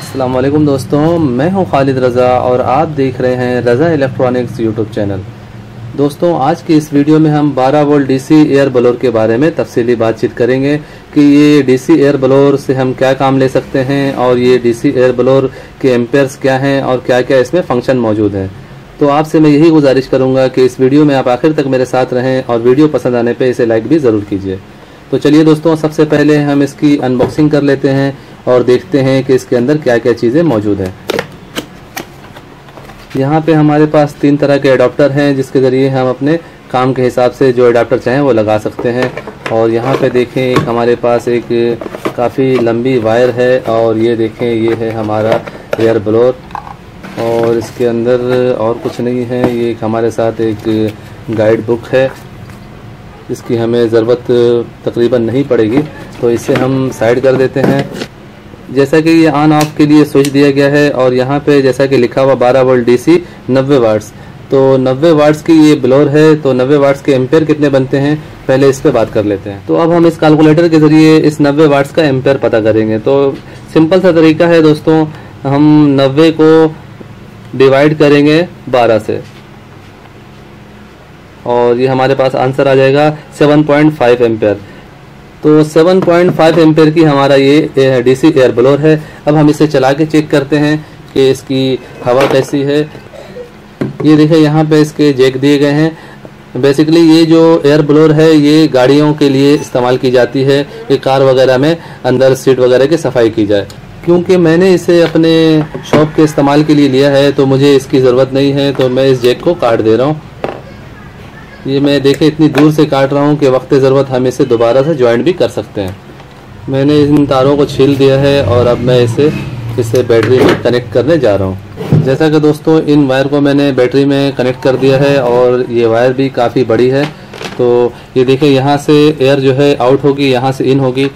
अस्सलाम वालेकुम दोस्तों, मैं हूं खालिद रज़ा और आप देख रहे हैं रज़ा इलेक्ट्रॉनिक्स यूट्यूब चैनल। दोस्तों, आज की इस वीडियो में हम 12 वोल्ट डीसी एयर ब्लोअर के बारे में तफसीली बातचीत करेंगे कि ये डीसी एयर ब्लोअर से हम क्या काम ले सकते हैं और ये डीसी एयर ब्लोअर के एम्पेयर्स क्या हैं और क्या क्या इसमें फंक्शन मौजूद हैं। तो आपसे मैं यही गुजारिश करूँगा कि इस वीडियो में आप आखिर तक मेरे साथ रहें और वीडियो पसंद आने पर इसे लाइक भी ज़रूर कीजिए। तो चलिए दोस्तों, सबसे पहले हम इसकी अनबॉक्सिंग कर लेते हैं और देखते हैं कि इसके अंदर क्या क्या चीज़ें मौजूद हैं। यहाँ पे हमारे पास 3 तरह के एडाप्टर हैं जिसके ज़रिए हम अपने काम के हिसाब से जो एडाप्टर चाहें वो लगा सकते हैं। और यहाँ पे देखें हमारे पास एक काफ़ी लंबी वायर है और ये देखें ये है हमारा एयर ब्लोअर और इसके अंदर और कुछ नहीं है। ये हमारे साथ एक गाइड बुक है, इसकी हमें ज़रूरत तकरीबन नहीं पड़ेगी, तो इसे हम साइड कर देते हैं। जैसा कि ये ऑन ऑफ के लिए स्विच दिया गया है और यहाँ पे जैसा कि लिखा हुआ 12 वोल्ट डीसी 90 वाट्स, तो 90 वाट्स की ये ब्लोअर है। तो 90 वाट्स के एम्पेयर कितने बनते हैं पहले इस पे बात कर लेते हैं। तो अब हम इस कैलकुलेटर के ज़रिए इस 90 वाट्स का एम्पेयर पता करेंगे। तो सिंपल सा तरीका है दोस्तों, हम 90 को डिवाइड करेंगे 12 से और ये हमारे पास आंसर आ जाएगा 7.5 एम्पेयर। तो 7.5 एम्पेयर की हमारा ये डीसी एयर ब्लोअर है। अब हम इसे चला के चेक करते हैं कि इसकी हवा कैसी है। ये देखिए यहाँ पे इसके जैक दिए गए हैं। बेसिकली ये जो एयर ब्लोअर है ये गाड़ियों के लिए इस्तेमाल की जाती है कि कार वगैरह में अंदर सीट वगैरह की सफाई की जाए। क्योंकि मैंने इसे अपने शॉप के इस्तेमाल के लिए लिया है तो मुझे इसकी ज़रूरत नहीं है, तो मैं इस जैक को काट दे रहा हूँ। ये मैं देखे इतनी दूर से काट रहा हूँ कि वक्त ज़रूरत हम इसे दोबारा से ज्वाइंट भी कर सकते हैं। मैंने इन तारों को छील दिया है और अब मैं इसे बैटरी में कनेक्ट करने जा रहा हूँ। जैसा कि दोस्तों इन वायर को मैंने बैटरी में कनेक्ट कर दिया है और ये वायर भी काफ़ी बड़ी है। तो ये देखिए यहाँ से एयर जो है आउट होगी, यहाँ से इन होगी।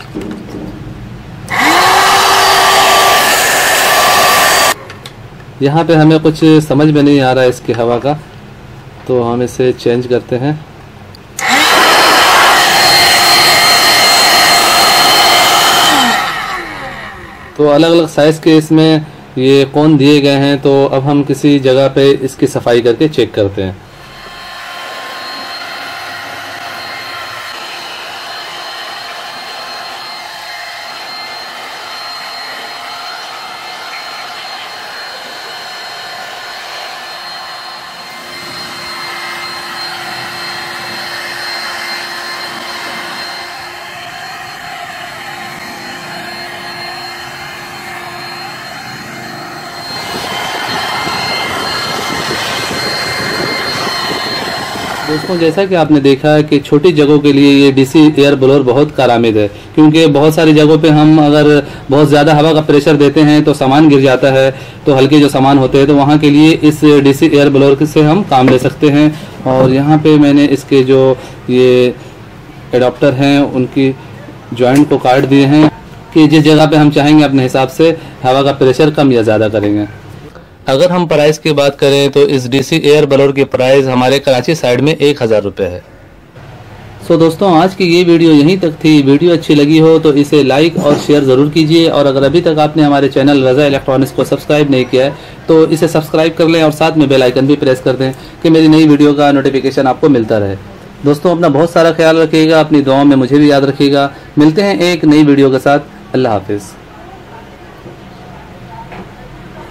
यहाँ पे हमें कुछ समझ में नहीं आ रहा है इसकी हवा का, तो हम इसे चेंज करते हैं। तो अलग अलग साइज़ के इसमें ये कोन दिए गए हैं। तो अब हम किसी जगह पे इसकी सफाई करके चेक करते हैं। दोस्तों, जैसा कि आपने देखा है कि छोटी जगहों के लिए ये डीसी एयर ब्लोअर बहुत कारआमद है, क्योंकि बहुत सारी जगहों पे हम अगर बहुत ज़्यादा हवा का प्रेशर देते हैं तो सामान गिर जाता है। तो हल्के जो सामान होते हैं तो वहाँ के लिए इस डीसी एयर ब्लोअर से हम काम ले सकते हैं। और यहाँ पे मैंने इसके जो ये एडाप्टर हैं उनकी जॉइंट को काट दिए हैं कि जिस जगह पे हम चाहेंगे अपने हिसाब से हवा का प्रेशर कम या ज़्यादा करेंगे। अगर हम प्राइस की बात करें तो इस डीसी एयर ब्लोअर की प्राइस हमारे कराची साइड में 1000 रुपये है। सो दोस्तों, आज की ये वीडियो यहीं तक थी। वीडियो अच्छी लगी हो तो इसे लाइक और शेयर ज़रूर कीजिए और अगर अभी तक आपने हमारे चैनल रज़ा इलेक्ट्रॉनिक्स को सब्सक्राइब नहीं किया है तो इसे सब्सक्राइब कर लें और साथ में बेल आइकन भी प्रेस कर दें कि मेरी नई वीडियो का नोटिफिकेशन आपको मिलता रहे। दोस्तों, अपना बहुत सारा ख्याल रखिएगा, अपनी दुआओं में मुझे भी याद रखिएगा। मिलते हैं एक नई वीडियो के साथ। अल्लाह हाफिज़।